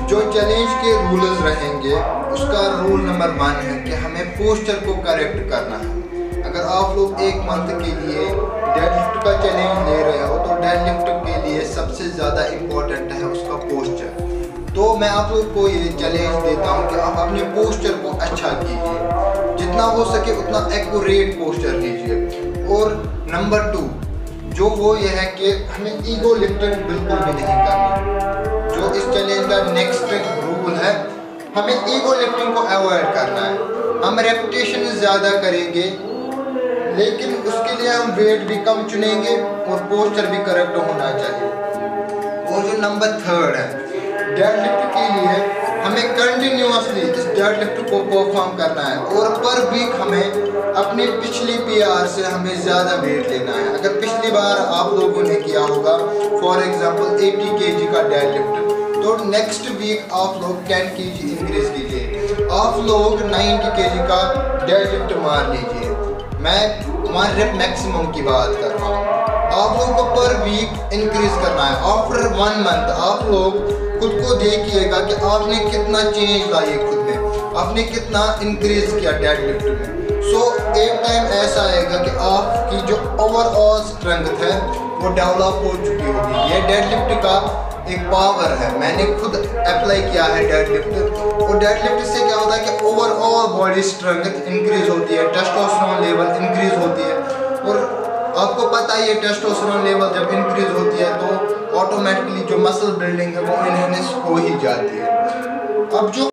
जो चैलेंज के रूल्स रहेंगे उसका रूल नंबर 1 है कि हमें पोस्चर को करेक्ट करना है। अगर आप लोग एक मंथ के लिए डेडलिफ्ट का चैलेंज ले रहे हो तो डेडलिफ्ट के लिए सबसे ज़्यादा इम्पोर्टेंट है उसका पोस्चर। तो मैं आप लोग को ये चैलेंज देता हूँ कि आप अपने पोस्चर को अच्छा कीजिए, जितना हो सके उतना एक्यूरेट पोस्चर लीजिए। और नंबर 2 जो वो ये है कि हमें ईगो लिफ्टिंग बिल्कुल भी नहीं करनी। जो इस चैलेंज का नेक्स्ट रूल है, हमें ईगो लिफ्टिंग को अवॉइड करना है। हम रेपिटेशन ज़्यादा करेंगे लेकिन उसके लिए हम वेट भी कम चुनेंगे और पोस्चर भी करेक्ट होना चाहिए। और जो नंबर 3 है, डेडलिफ्ट के लिए हमें कंटिन्यूअसली इस डेडलिफ्ट को परफॉर्म करना है और पर वीक हमें अपनी पिछली पीआर से हमें ज़्यादा वेट लेना है। अगर पिछली बार आप लोगों ने किया होगा फॉर एग्जांपल 80 kg का डेडलिफ्ट, तो नेक्स्ट वीक आप लोग 10 kg इंक्रीज कीजिए, आप लोग 90 kg का डेडलिफ्ट मार लीजिए। मैं 1 रेप मैक्सिमम की बात कर रहा हूँ। आप लोगों को पर वीक इंक्रीज करना है। आफ्टर 1 मंथ आप लोग खुद को देखिएगा कि आपने कितना चेंज लाए खुद में, आपने कितना इंक्रीज किया डेडलिफ्ट में। सो एक टाइम ऐसा आएगा कि आपकी जो ओवरऑल स्ट्रेंथ है वो डेवलप हो चुकी होगी। ये डेडलिफ्ट का एक पावर है, मैंने खुद अप्लाई किया है डेडलिफ्ट। और डेडलिफ्ट से क्या होता है कि ओवरऑल बॉडी स्ट्रेंथ इंक्रीज होती है, टेस्टोस्टेरोन लेवल इंक्रीज होती है। और आपको पता है ये टेस्टोस्टेरोन लेवल जब इंक्रीज होती है तो ऑटोमेटिकली जो मसल बिल्डिंग है वो इनहेंस हो ही जाती है। अब जो